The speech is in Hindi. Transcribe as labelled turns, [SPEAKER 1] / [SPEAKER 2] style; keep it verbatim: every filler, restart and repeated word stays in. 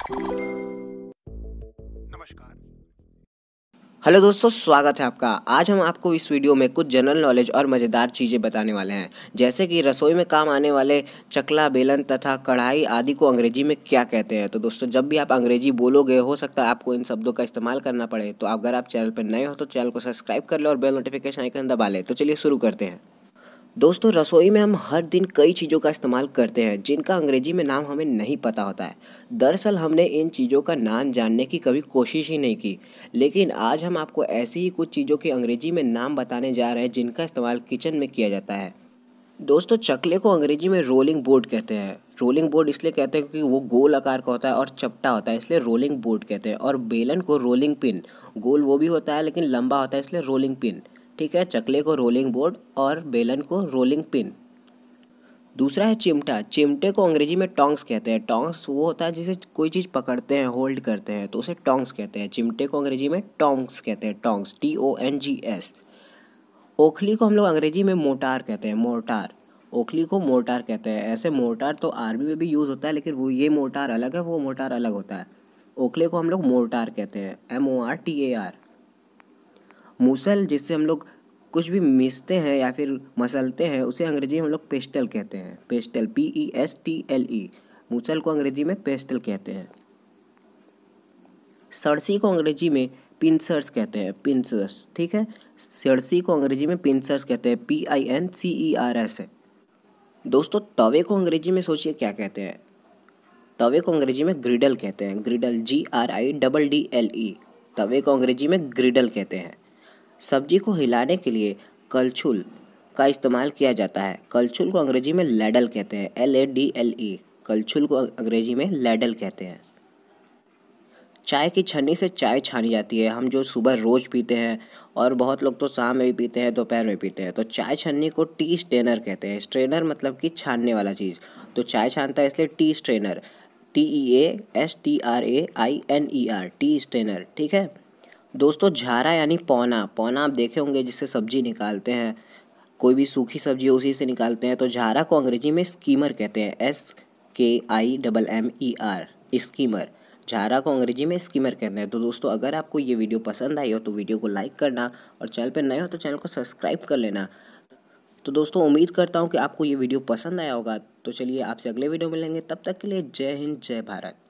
[SPEAKER 1] नमस्कार।
[SPEAKER 2] हेलो दोस्तों, स्वागत है आपका। आज हम आपको इस वीडियो में कुछ जनरल नॉलेज और मज़ेदार चीज़ें बताने वाले हैं, जैसे कि रसोई में काम आने वाले चकला, बेलन तथा कढ़ाई आदि को अंग्रेजी में क्या कहते हैं। तो दोस्तों, जब भी आप अंग्रेजी बोलोगे, हो सकता है आपको इन शब्दों का इस्तेमाल करना पड़े। तो अगर आप चैनल पर नए हो तो चैनल को सब्सक्राइब कर ले और बेल नोटिफिकेशन आइकन दबा लें। तो चलिए शुरू करते हैं। दोस्तों, रसोई में हम हर दिन कई चीज़ों का इस्तेमाल करते हैं जिनका अंग्रेजी में नाम हमें नहीं पता होता है। दरअसल हमने इन चीज़ों का नाम जानने की कभी कोशिश ही नहीं की, लेकिन आज हम आपको ऐसी ही कुछ चीज़ों के अंग्रेजी में नाम बताने जा रहे हैं जिनका इस्तेमाल किचन में किया जाता है। दोस्तों, चकले को अंग्रेजी में रोलिंग बोर्ड कहते हैं। रोलिंग बोर्ड इसलिए कहते हैं क्योंकि वो गोल आकार का होता है और चपटा होता है, इसलिए रोलिंग बोर्ड कहते हैं। और बेलन को रोलिंग पिन, गोल वो भी होता है लेकिन लंबा होता है, इसलिए रोलिंग पिन। ठीक है, चकले को रोलिंग बोर्ड और बेलन को रोलिंग पिन। दूसरा है चिमटा। चिमटे को अंग्रेजी में टोंग्स कहते हैं। टोंग्स वो होता है जिसे कोई चीज़ पकड़ते हैं, होल्ड करते हैं, तो उसे टोंग्स कहते हैं। चिमटे को अंग्रेजी में टोंग्स कहते हैं, tongs, T O N G S. ओखली को हम लोग अंग्रेजी में मोटार कहते हैं, मोर्टार। ओखली को मोर्टार कहते हैं। ऐसे मोर्टार तो आर्मी में भी यूज़ होता है, लेकिन वो ये मोर्टार अलग है, वो मोर्टार अलग होता है। ओखले को हम लोग मोर्टार कहते हैं, M O R T A R. मूसल, जिससे हम लोग कुछ भी मिसते हैं या फिर मसलते हैं, उसे अंग्रेजी में हम लोग पेस्टल कहते हैं। Pestle, P E S T L E. मूसल को अंग्रेजी में पेस्टल कहते हैं। सरसी को अंग्रेजी में पिंसर्स कहते हैं, पिंसर्स। ठीक है, सरसी को अंग्रेजी में पिंसर्स कहते हैं, P I N C E R S. दोस्तों, तवे को अंग्रेजी में सोचिए क्या कहते हैं। तवे को अंग्रेजी में ग्रिडल कहते हैं, griddle, G R I double D L E. तवे को अंग्रेजी में ग्रिडल कहते हैं। सब्जी को हिलाने के लिए कलछुल का इस्तेमाल किया जाता है। कलछुल को अंग्रेजी में लैडल कहते हैं, L A D L E. कलछुल को अंग्रेजी में लैडल कहते हैं। चाय की छन्नी से चाय छानी जाती है। हम जो सुबह रोज़ पीते हैं और बहुत लोग तो शाम में भी पीते हैं, दोपहर में पीते हैं, तो चाय छन्नी को टी स्ट्रेनर कहते हैं। स्ट्रेनर मतलब कि छानने वाला चीज़, तो चाय छानता है इसलिए tea strainer, T E A S T R A I N E R, tea strainer. ठीक है दोस्तों, झारा यानी पौना। पौना आप देखे होंगे जिससे सब्जी निकालते हैं, कोई भी सूखी सब्जी है उसी से निकालते हैं। तो झारा को अंग्रेजी में स्कीमर कहते हैं, S K I double M E R, skimmer. झारा को अंग्रेजी में स्कीमर कहते हैं। तो दोस्तों, अगर आपको ये वीडियो पसंद आई हो तो वीडियो को लाइक करना, और चैनल पर नए हो तो चैनल को सब्सक्राइब कर लेना। तो दोस्तों, उम्मीद करता हूँ कि आपको ये वीडियो पसंद आया होगा। तो चलिए आपसे अगले वीडियो में मिलेंगे, तब तक के लिए जय हिंद, जय भारत।